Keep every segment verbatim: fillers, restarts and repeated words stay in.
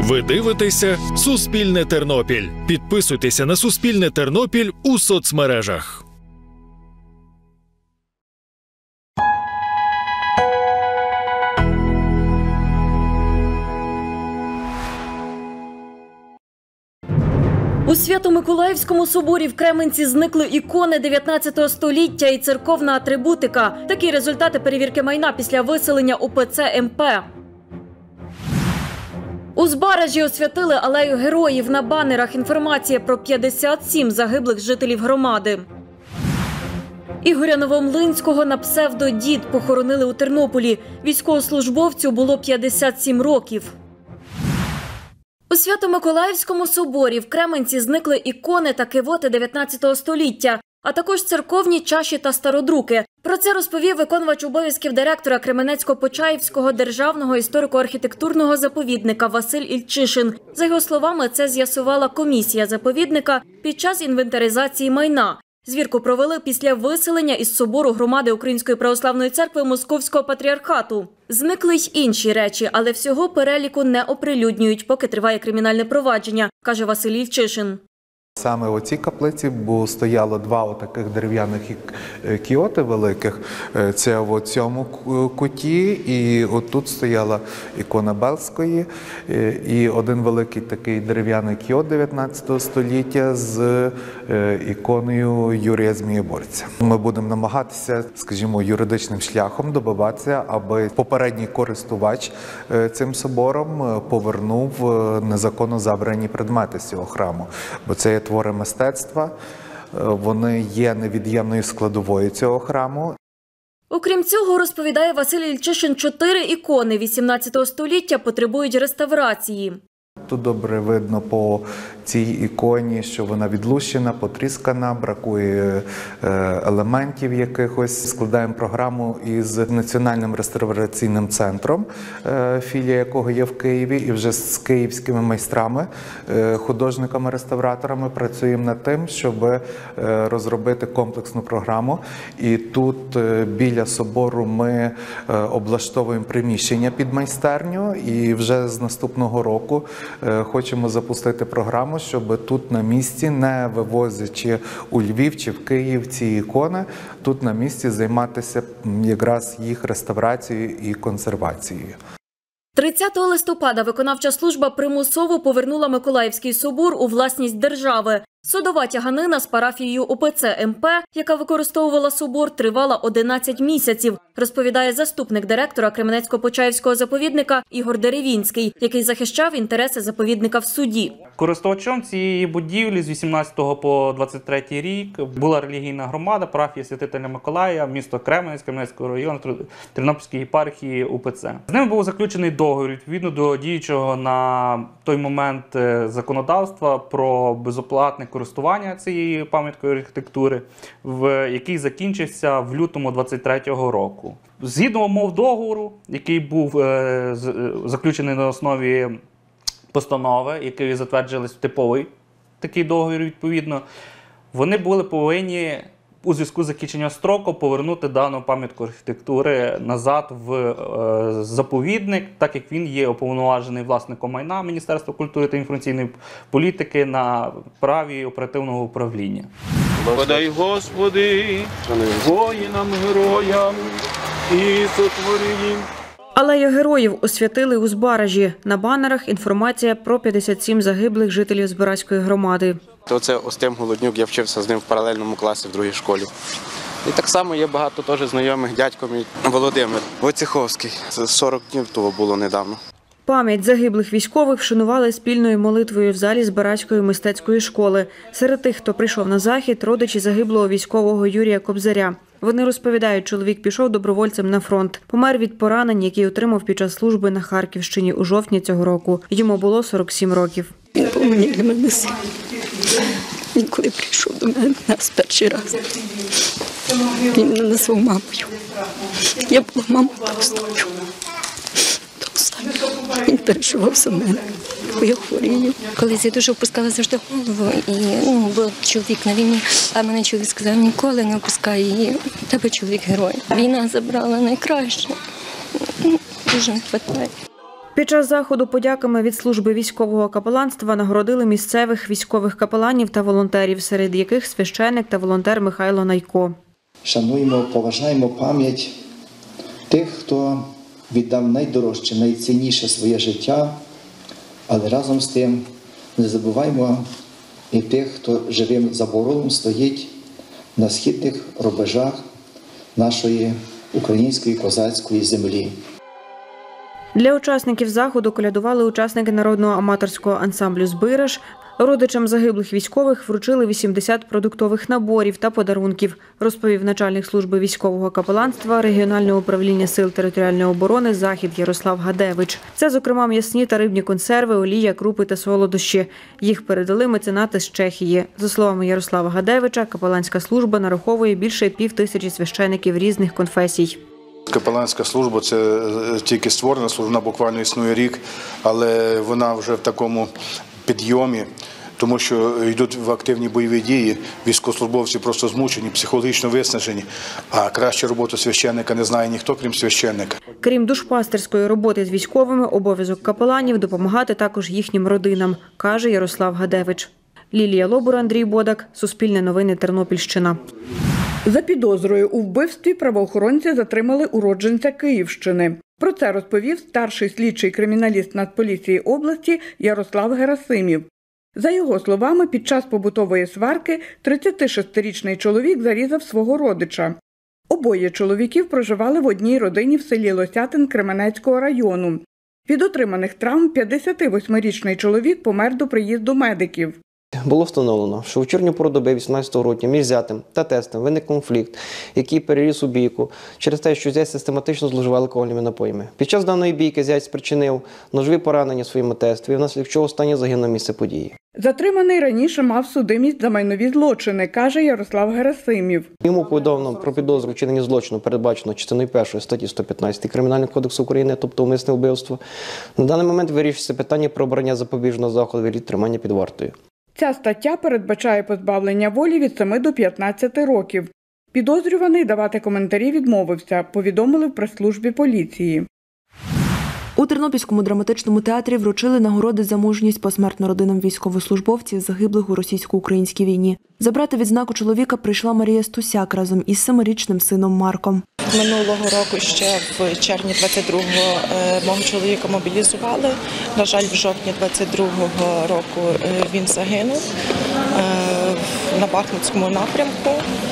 Ви дивитеся «Суспільне Тернопіль». Підписуйтеся на «Суспільне Тернопіль» у соцмережах. У Свято-Миколаївському соборі в Кременці зникли ікони дев'ятнадцятого століття і церковна атрибутика. Такі результати перевірки майна після виселення УПЦ ем пе. У Збаражі освятили алею героїв. На банерах інформація про п'ятдесят сім загиблих жителів громади. Ігоря Новомлинського на псевдо-Дід похоронили у Тернополі. Військовослужбовцю було п'ятдесят сім років. У Свято-Миколаївському соборі в Кременці зникли ікони та кивоти дев'ятнадцятого століття, а також церковні чаші та стародруки. Про це розповів виконувач обов'язків директора Кременецько-Почаївського державного історико-архітектурного заповідника Василь Ільчишин. За його словами, це з'ясувала комісія заповідника під час інвентаризації майна. Звірку провели після виселення із собору громади Української православної церкви Московського патріархату. Зникли й інші речі, але всього переліку не оприлюднюють, поки триває кримінальне провадження, каже Василь Ільчишин. Саме у цій каплиці стояло два отаких дерев'яних кіоти великих, це в цьому куті, і отут стояла ікона Белзької, і один великий такий дерев'яний кіот дев'ятнадцятого століття з іконою Юрія Змієборця. Ми будемо намагатися, скажімо, юридичним шляхом добиватися, аби попередній користувач цим собором повернув незаконно забрані предмети з цього храму, бо це є твори мистецтва, вони є невід'ємною складовою цього храму. Окрім цього, розповідає Василь Ільчишин, чотири ікони вісімнадцятого століття потребують реставрації. Тут добре видно по цій іконі, що вона відлущена, потріскана, бракує елементів якихось. Складаємо програму із Національним реставраційним центром, філія якого є в Києві, і вже з київськими майстрами, художниками-реставраторами працюємо над тим, щоб розробити комплексну програму. І тут біля собору ми облаштовуємо приміщення під майстерню, і вже з наступного року хочемо запустити програму, щоб тут на місці, не вивозячи у Львів чи в Київ ці ікони, тут на місці займатися якраз їх реставрацією і консервацією. тридцятого листопада виконавча служба примусово повернула Миколаївський собор у власність держави. Судова тяганина з парафією УПЦ ем пе, яка використовувала собор, тривала одинадцять місяців, розповідає заступник директора Кременецько-Почаївського заповідника Ігор Деревінський, який захищав інтереси заповідника в суді. Користувачем цієї будівлі з вісімнадцятого по двадцять третій рік була релігійна громада парафії Святителя Миколая, місто Кременець, Кременецького району, Тернопільської єпархії УПЦ. З ними був заключений договір відповідно до діючого на той момент законодавства про безоплатне користування цією пам'яткою архітектури, в який закінчився в лютому двадцять третього року. Згідно умов договору, який був е, заключений на основі постанови, який затверджували типовий такий договір відповідно, вони були повинні у зв'язку з закінченням строку повернути дану пам'ятку архітектури назад в е, заповідник, так як він є уповноважений власником майна Міністерства культури та інформаційної політики на праві оперативного управління. Подай, Господи, воїнам, героям і сотвори їм. Алею героїв освятили у Збаражі. На банерах інформація про п'ятдесят сім загиблих жителів Збаразької громади. Це Остим Голоднюк, я вчився з ним в паралельному класі в другій школі. І так само є багато теж знайомих, дядько мій Володимир Войцеховський. Це сорок днів того було недавно. Пам'ять загиблих військових вшанували спільною молитвою в залі Збаразької мистецької школи. Серед тих, хто прийшов на захід, родичі загиблого військового Юрія Кобзаря. Вони розповідають, чоловік пішов добровольцем на фронт. Помер від поранень, які отримав під час служби на Харківщині у жовтні цього року. Йому було сорок сім років. Він був мені для мене син. Він коли прийшов до мене нас перший раз, він мене назвав мамою. Я була мамою до останнього. До останнього. Він переживав за мене, бо я хворію. Колись я дуже опускала завжди голову, і, ну, бо чоловік на війні, а мене чоловік сказав, ніколи не опускай її, тебе чоловік герой. Війна забрала найкраще, дуже не вистачає. Під час заходу подяками від служби військового капеланства нагородили місцевих військових капеланів та волонтерів, серед яких священик та волонтер Михайло Найко. Шануємо, поважаємо пам'ять тих, хто віддав найдорожче, найцінніше своє життя, але разом з тим не забуваємо і тих, хто живим заборолом стоїть на східних рубежах нашої української козацької землі. Для учасників заходу колядували учасники народного аматорського ансамблю «Збираж». Родичам загиблих військових вручили вісімдесят продуктових наборів та подарунків, розповів начальник служби військового капеланства регіонального управління сил територіальної оборони «Захід» Ярослав Гадевич. Це, зокрема, м'ясні та рибні консерви, олія, крупи та солодощі. Їх передали меценати з Чехії. За словами Ярослава Гадевича, капеланська служба нараховує більше пів тисячі священиків різних конфесій. Капеланська служба – це тільки створена служба, вона буквально існує рік, але вона вже в такому підйомі, тому що йдуть в активні бойові дії, військовослужбовці просто змучені, психологічно виснажені, а краще роботу священника не знає ніхто, крім священника. Крім душпастерської роботи з військовими, обов'язок капеланів – допомагати також їхнім родинам, каже Ярослав Гадевич. Лілія Лобура, Андрій Бодак, Суспільне новини, Тернопільщина. За підозрою у вбивстві правоохоронці затримали уродженця Київщини. Про це розповів старший слідчий криміналіст Нацполіції області Ярослав Герасимів. За його словами, під час побутової сварки тридцятишестирічний чоловік зарізав свого родича. Обоє чоловіків проживали в одній родині в селі Лосятин Кременецького району. Від отриманих травм п'ятдесятивосьмирічний чоловік помер до приїзду медиків. Було встановлено, що у червні пору доби вісімнадцятого грудня між зятем та тестем виник конфлікт, який переріс у бійку через те, що зять систематично зловживав алкогольними напоями. Під час даної бійки зять спричинив ножові поранення своєму тесту, внаслідок чого останній загинув на місце події. Затриманий раніше мав судимість за майнові злочини, каже Ярослав Герасимів. Йому повідомлено про підозру вчинення злочину, передбачено частиною першої статті сто п'ятнадцять Кримінального кодексу України, тобто умисне вбивство. На даний момент вирішується питання про обрання запобіжного заходу від тримання під вартою. Ця стаття передбачає позбавлення волі від семи до п'ятнадцяти років. Підозрюваний давати коментарі відмовився, повідомили в прес-службі поліції. У Тернопільському драматичному театрі вручили нагороди за мужність посмертно родинам військовослужбовців, загиблих у російсько-українській війні. Забрати відзнаку чоловіка прийшла Марія Стусяк разом із семирічним сином Марком. Минулого року ще в червні двадцять другого мого чоловіка мобілізували. На жаль, в жовтні двадцять другого року він загинув на Бахмутському напрямку.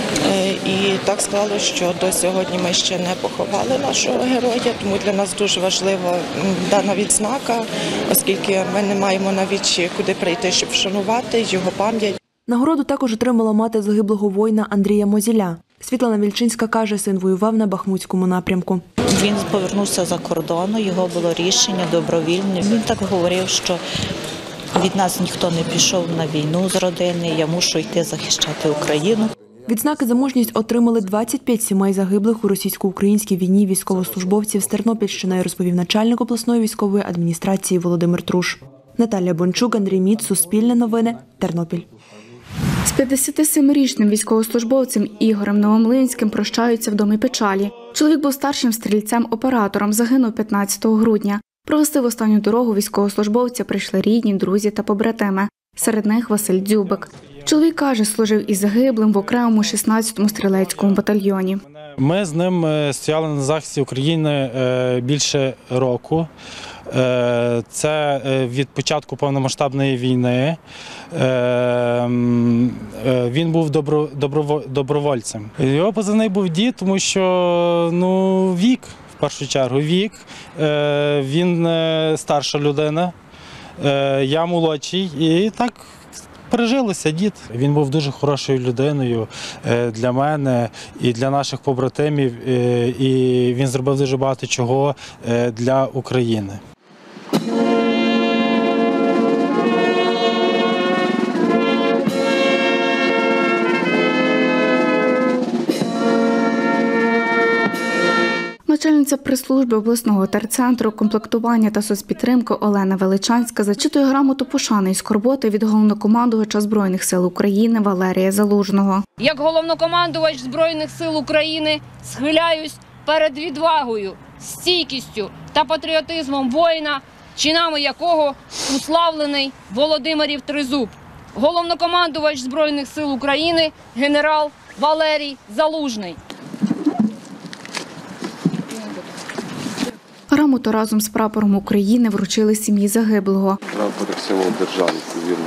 І так склалося, що до сьогодні ми ще не поховали нашого героя, тому для нас дуже важлива дана відзнака, оскільки ми не маємо навіть куди прийти, щоб вшанувати його пам'ять. Нагороду також отримала мати загиблого воїна Андрія Мозіля. Світлана Вільчинська каже, син воював на Бахмутському напрямку. Він повернувся за кордону, його було рішення добровільне. Він так говорив, що від нас ніхто не пішов на війну з родини, я мушу йти захищати Україну. Відзнаки за мужність отримали двадцять п'ять сімей загиблих у російсько-українській війні військовослужбовців з Тернопільщини, розповів начальник обласної військової адміністрації Володимир Труш. Наталія Бончук, Андрій Міц, Суспільне новини, Тернопіль. З п'ятдесятисемирічним військовослужбовцем Ігорем Новомлинським прощаються в домі печалі. Чоловік був старшим стрільцем-оператором, загинув п'ятнадцятого грудня. Провести в останню дорогу військовослужбовця прийшли рідні, друзі та побратими. Серед них Василь Дзюбик. Чоловік каже, служив із загиблим в окремому шістнадцятому стрілецькому батальйоні. Ми з ним стояли на захисті України більше року. Це від початку повномасштабної війни. Він був добро, добро, добровольцем. Його позивний був дід, тому що ну, вік, в першу чергу, вік. Він старша людина, я молодший. І так пережилося дід. Він був дуже хорошою людиною для мене і для наших побратимів. І він зробив дуже багато чого для України. Начальниця прес-служби обласного терцентру комплектування та соцпідтримки Олена Величанська зачитує грамоту пошани і скорботи від головнокомандувача Збройних сил України Валерія Залужного. Як головнокомандувач Збройних сил України схиляюсь перед відвагою, стійкістю та патріотизмом воїна, чинами якого уславлений Володимирів Тризуб, головнокомандувач Збройних сил України генерал Валерій Залужний. Грамоту разом з прапором України вручили сім'ї загиблого. Прапор як символ держави, повірно.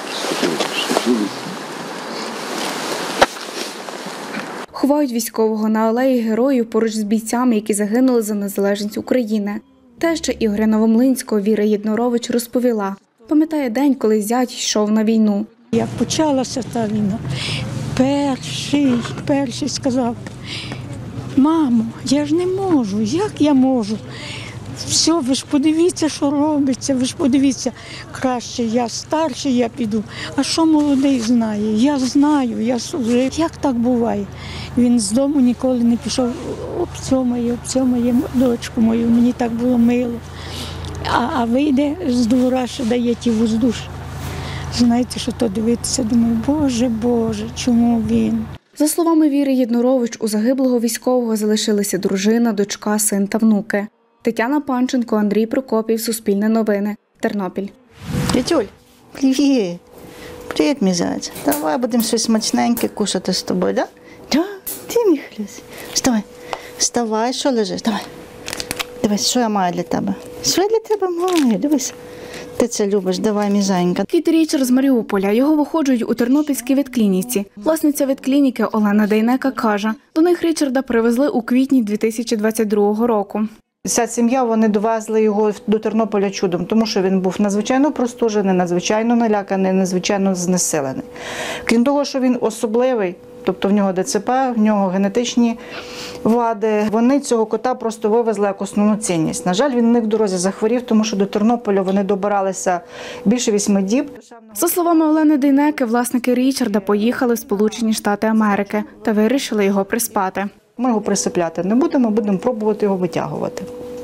Ховають військового на алеї Героїв поруч з бійцями, які загинули за незалежність України. Теща Ігоря Новомлинського Віра Єднорович розповіла, пам'ятає день, коли зять йшов на війну. Як почалася та війна, перший, перший сказав: мамо, я ж не можу, як я можу? Все, ви ж подивіться, що робиться, ви ж подивіться, краще я старший, я піду. А що молодий знає? Я знаю, я служив. Як так буває? Він з дому ніколи не пішов, обцьомає, обцьомає дочку мою, мені так було мило. А, а вийде з двора, що дає ті воздуш. Знаєте, що то дивитися, думаю, Боже, Боже, чому він? За словами Віри Єднорович, у загиблого військового залишилися дружина, дочка, син та внуки. Тетяна Панченко, Андрій Прокопів, Суспільне новини, Тернопіль. Вітюль, привіт. Привіт, мій зайць. Давай будемо щось смачненьке кушати з тобою, так? Да? Ти, мій хлюсь. Вставай. Вставай, що лежиш? Давай. Дивись, що я маю для тебе. Що я для тебе маю? Дивись. Ти це любиш, давай, мій зайенька. Кіт Річард з Маріуполя. Його виходжують у Тернопільській ветклініці. Власниця ветклініки Олена Дейнека каже, до них Річарда привезли у квітні дві тисячі двадцять другого року. Вся сім'я, вони довезли його до Тернополя чудом, тому що він був надзвичайно простужений, надзвичайно наляканий, надзвичайно знесилений. Крім того, що він особливий, тобто в нього ДЦП, в нього генетичні вади, вони цього кота просто вивезли як основну цінність. На жаль, він в них в дорозі захворів, тому що до Тернополя вони добиралися більше вісьми діб. За словами Олени Дейнеки, власники Річарда поїхали в Сполучені Штати Америки та вирішили його приспати. Ми його присипляти не будемо, будемо пробувати його витягувати.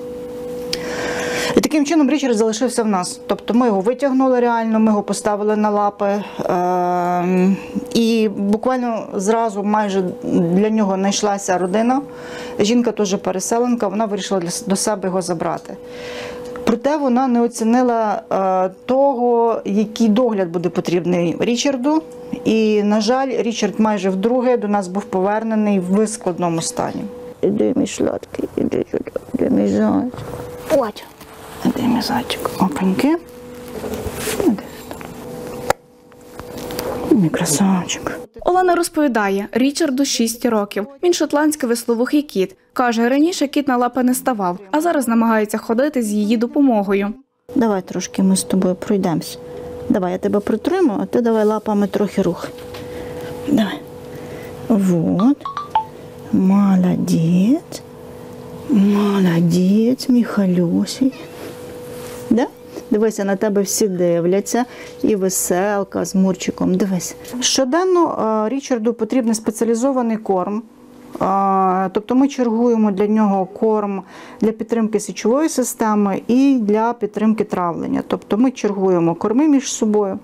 І таким чином Річард залишився в нас. Тобто ми його витягнули реально, ми його поставили на лапи. Е- і буквально зразу майже для нього знайшлася родина. Жінка теж переселенка, вона вирішила до себе його забрати. Проте вона не оцінила е, того, який догляд буде потрібний Річарду. І, на жаль, Річард майже вдруге до нас був повернений в складному стані. Іди, мій сладкий, іди сюди, іди, мій зайчик. Ось, іди, мій зайчик. Опаньки. Іди сюди. Мій красавчик. Олена розповідає, Річарду шість років. Він шотландський висловухий кіт. Каже, раніше кіт на лапи не ставав, а зараз намагається ходити з її допомогою. Давай трошки ми з тобою пройдемося. Давай, я тебе притримаю, а ти давай лапами трохи рухай. Давай. Вот. Молодець. Молодець, Михалюсій. Да? Дивися, на тебе всі дивляться. І веселка з Мурчиком. Дивись. Щоденно Річарду потрібен спеціалізований корм. Тобто ми чергуємо для нього корм для підтримки сечової системи і для підтримки травлення. Тобто ми чергуємо корми між собою.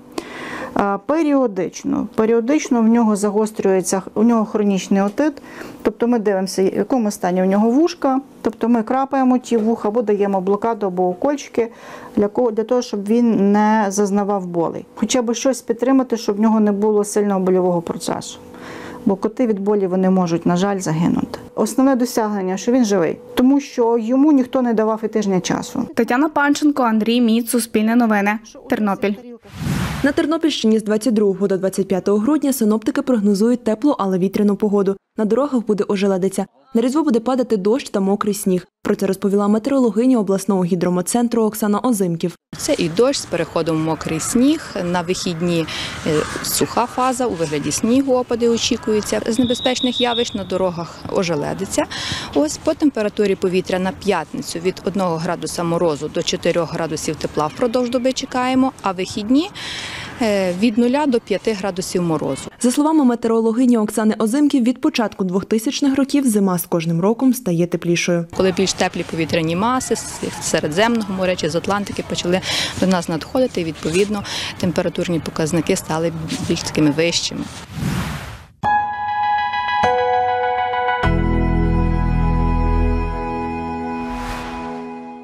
Періодично. Періодично в нього загострюється, у нього хронічний отит. Тобто ми дивимося, в якому стані у нього вушка. Тобто ми крапаємо ті вуха або даємо блокаду або укольчики для, для того, щоб він не зазнавав болей. Хоча б щось підтримати, щоб в нього не було сильного больового процесу. Бо коти від болі вони можуть, на жаль, загинути. Основне досягнення, що він живий, тому що йому ніхто не давав і тижня часу. Тетяна Панченко, Андрій Міц, Суспільне новини, Тернопіль. На Тернопільщині з двадцять другого до двадцять п'ятого грудня синоптики прогнозують теплу, але вітряну погоду. На дорогах буде ожеледиця. На Різдво буде падати дощ та мокрий сніг. Про це розповіла метеорологиня обласного гідрометцентру Оксана Озимків. Це і дощ з переходом в мокрий сніг. На вихідні суха фаза, у вигляді снігу опади очікуються. З небезпечних явищ на дорогах ожеледиця. Ось по температурі повітря на п'ятницю від одного градуса морозу до чотирьох градусів тепла впродовж доби чекаємо, а вихідні від нуля до п'яти градусів морозу. За словами метеорологині Оксани Озимків, від початку двохтисячних років зима з кожним роком стає теплішою. Коли більш теплі повітряні маси з Середземного моря чи з Атлантики почали до нас надходити, і відповідно температурні показники стали більш такими вищими.